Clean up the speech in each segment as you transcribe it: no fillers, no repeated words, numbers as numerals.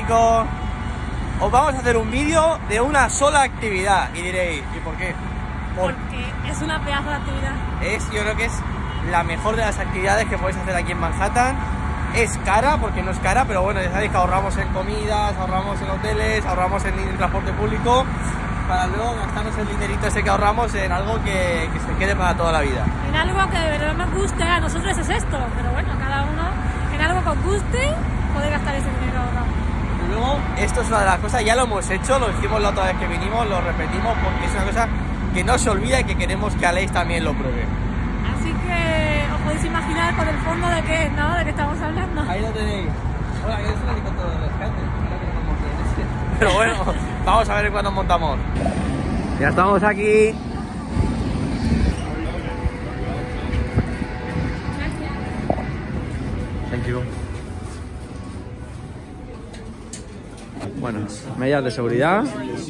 público. Os vamos a hacer un vídeo de una sola actividad. Y diréis, ¿y por qué? Porque es una pedazo de actividad. Yo creo que es la mejor de las actividades que podéis hacer aquí en Manhattan. Es cara, porque no es cara, pero bueno, ya sabéis que ahorramos en comidas, ahorramos en hoteles, ahorramos en transporte público, para luego gastarnos el dinerito ese que ahorramos en algo que se quede para toda la vida. En algo que de verdad nos guste, a nosotros es esto, pero bueno, cada uno, en algo que os guste, podéis gastar ese dinero ahorrado. Y luego, esto es una de las cosas, ya lo hemos hecho, lo hicimos la otra vez que vinimos, lo repetimos, porque es una cosa que no se olvida y que queremos que Aleix también lo pruebe. Así que os podéis imaginar con el fondo de qué, ¿no? De qué estamos hablando. Ahí lo tenéis. Hola, que es un helicóptero de rescate. Pero bueno, vamos a ver cuándo montamos. Ya estamos aquí. Thank you. Bueno, medidas de seguridad.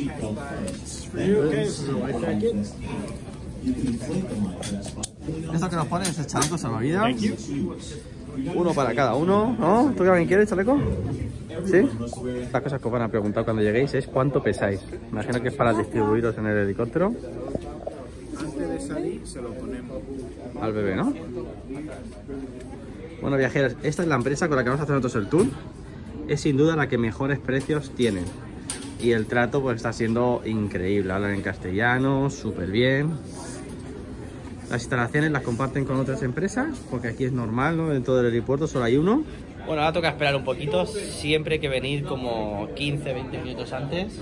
Esto que nos ponen es el chaleco salvavidas. Uno para cada uno, ¿no? ¿Tú también quieres chaleco? ¿Sí? Las cosas que os van a preguntar cuando lleguéis es cuánto pesáis. Imagino que es para distribuiros en el helicóptero. Antes de salir se lo ponemos al bebé, ¿no? Bueno, viajeros, esta es la empresa con la que vamos a hacer nosotros el tour. Es sin duda la que mejores precios tienen. Y el trato pues está siendo increíble. Hablan en castellano, súper bien. Las instalaciones las comparten con otras empresas, porque aquí es normal, ¿no? Dentro del aeropuerto solo hay uno. Bueno, ahora toca esperar un poquito, siempre hay que venir como 15-20 minutos antes.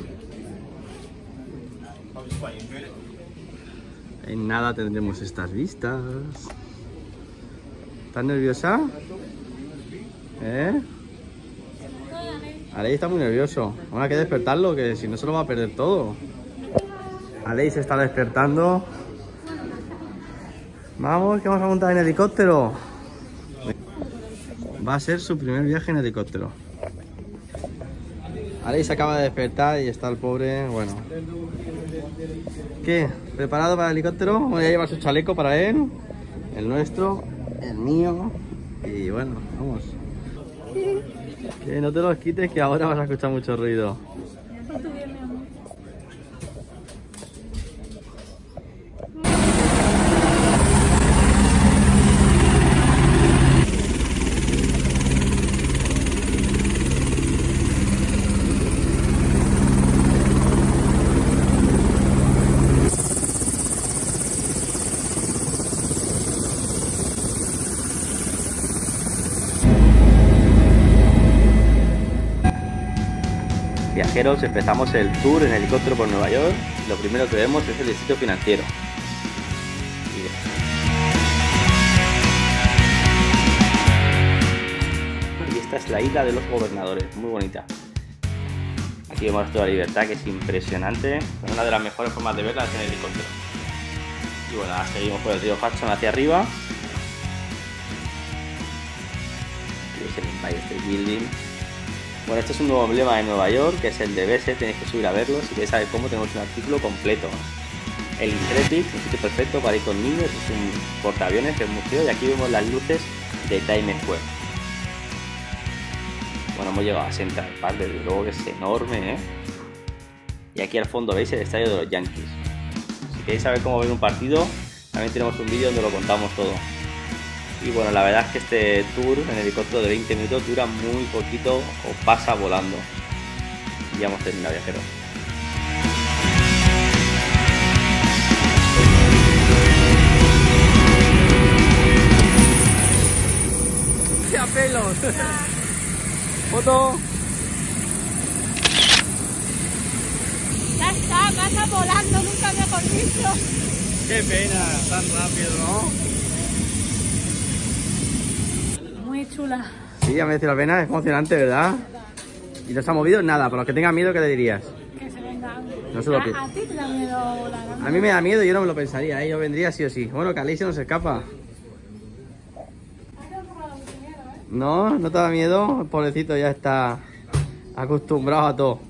En nada tendremos estas vistas. ¿Estás nerviosa? ¿Eh? Aleix está muy nervioso. Ahora hay que despertarlo, que si no se lo va a perder todo. Aleix se está despertando. Vamos, que vamos a montar en helicóptero. Va a ser su primer viaje en helicóptero. Aleix se acaba de despertar y está el pobre, bueno. ¿Qué? ¿Preparado para el helicóptero? Voy a llevar su chaleco para él, el nuestro, el mío. Y bueno, vamos. Que no te los quites, que ahora vas a escuchar mucho ruido. Viajeros, empezamos el tour en helicóptero por Nueva York. Lo primero que vemos es el distrito financiero. Y esta es la isla de los gobernadores, muy bonita. Aquí vemos toda la libertad, que es impresionante. Una de las mejores formas de verla es en helicóptero. Y bueno, ahora seguimos por el río Hudson hacia arriba. Aquí es el Empire State Building. Bueno, este es un nuevo emblema de Nueva York, que es el de BS, tenéis que subir a verlo. Si queréis saber cómo, tenemos un artículo completo. El Intrepid, un sitio perfecto para ir con niños, es un portaaviones, que es un museo, y aquí vemos las luces de Times Square. Bueno, hemos llegado a Central Park, desde luego que es enorme, ¿eh? Y aquí al fondo veis el estadio de los Yankees. Si queréis saber cómo ver un partido, también tenemos un vídeo donde lo contamos todo. Y bueno, la verdad es que este tour en helicóptero de 20 minutos dura muy poquito o pasa volando. Y ya hemos terminado, viajeros. ¡Qué pelos! ¡Foto! Ya está, pasa volando, nunca mejor visto. ¡Qué pena! Tan rápido, ¿no? Muy chula. Sí, ya me decía la pena, es emocionante, ¿verdad? Y no se ha movido nada. Para los que tengan miedo, ¿qué le dirías? Que se venga. No se lo pido. ¿A ti te da miedo volar? A mí me da miedo, yo no me lo pensaría, ¿eh? Yo vendría sí o sí. Bueno, que Aleix se nos escapa. No, no te da miedo. El pobrecito ya está acostumbrado a todo.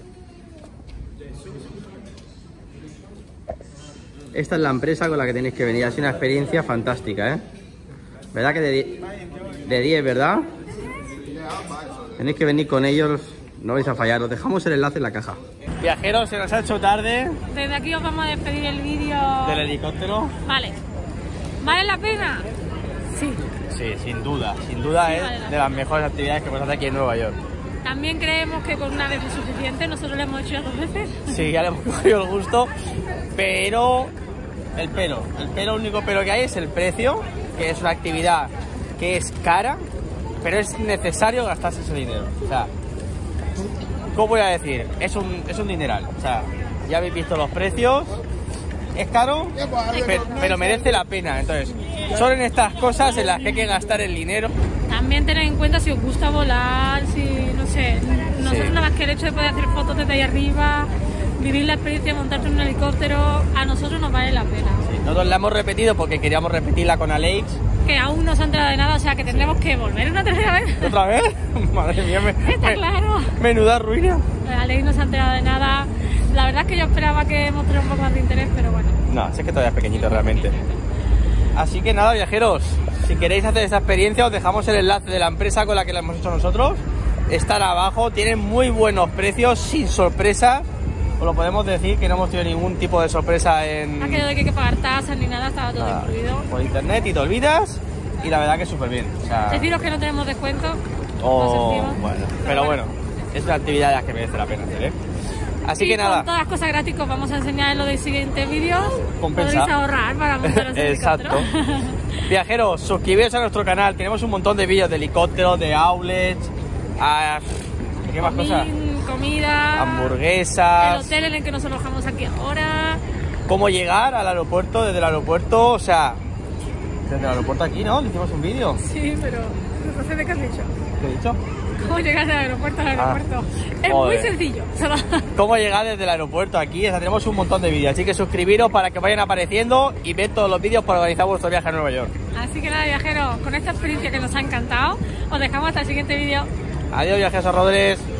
Esta es la empresa con la que tenéis que venir. Ha sido una experiencia fantástica, ¿eh? ¿Verdad que de 10, verdad? Tenéis que venir con ellos No vais a fallar, os dejamos el enlace en la caja. Viajeros, se nos ha hecho tarde. Desde aquí os vamos a despedir el vídeo Del helicóptero. Vale. ¿Vale la pena? Sí. Sí, sin duda Sí, es vale de las mejores actividades que podemos hacer aquí en Nueva York. También creemos que con una vez es suficiente, nosotros lo hemos hecho ya 2 veces. Sí, ya le hemos cogido el gusto, pero el único pero que hay es el precio, que es una actividad que es cara, pero es necesario gastarse ese dinero. O sea, ¿cómo voy a decir? Es un dineral. O sea, ya habéis visto los precios, es caro, pero merece la pena. Entonces, son en estas cosas en las que hay que gastar el dinero. También tened en cuenta si os gusta volar, si, no sé, nosotros nada más que el hecho de poder hacer fotos desde ahí arriba, vivir la experiencia de montarte en un helicóptero, a nosotros nos vale la pena. Sí, nosotros la hemos repetido porque queríamos repetirla con Alex. Que aún no se ha enterado de nada, o sea que tendremos que volver una tercera vez. ¿Otra vez? Madre mía, Está claro. Menuda ruina. Alex no se ha enterado de nada. La verdad es que yo esperaba que mostrara un poco más de interés, pero bueno. No, es que todavía es pequeñito realmente. Así que nada, viajeros, si queréis hacer esta experiencia os dejamos el enlace de la empresa con la que la hemos hecho nosotros. Están abajo, tienen muy buenos precios, sin sorpresa. Os lo podemos decir que no hemos tenido ningún tipo de sorpresa en... Aquello de que hay que pagar tasas ni nada, estaba todo incluido. Por internet y te olvidas, y la verdad que súper bien. O sea... Deciros que no tenemos descuento. Bueno, pero bueno, es una actividad de las que merece la pena hacer, ¿eh? Así que nada. Con todas las cosas gratis que os vamos a enseñar en los de siguientes vídeos. Compensa. Podréis ahorrar para montar el Exacto. Viajeros, suscribiros a nuestro canal. Tenemos un montón de vídeos de helicópteros, de outlets, ¿qué más cosas? Comida, hamburguesas. El hotel en el que nos alojamos aquí ahora. Cómo llegar al aeropuerto, desde el aeropuerto, o sea, desde el aeropuerto aquí, ¿no? Le hicimos un vídeo. Sí, pero no sé de qué has dicho. ¿Qué he dicho? ¿Cómo llegar del aeropuerto al aeropuerto? Es muy sencillo. ¿Cómo llegar desde el aeropuerto aquí? O sea, tenemos un montón de vídeos, así que suscribiros para que vayan apareciendo y ver todos los vídeos para organizar vuestro viaje a Nueva York. Así que nada, viajeros, con esta experiencia que nos ha encantado, os dejamos hasta el siguiente vídeo. Adiós, viajeros a Rodríguez.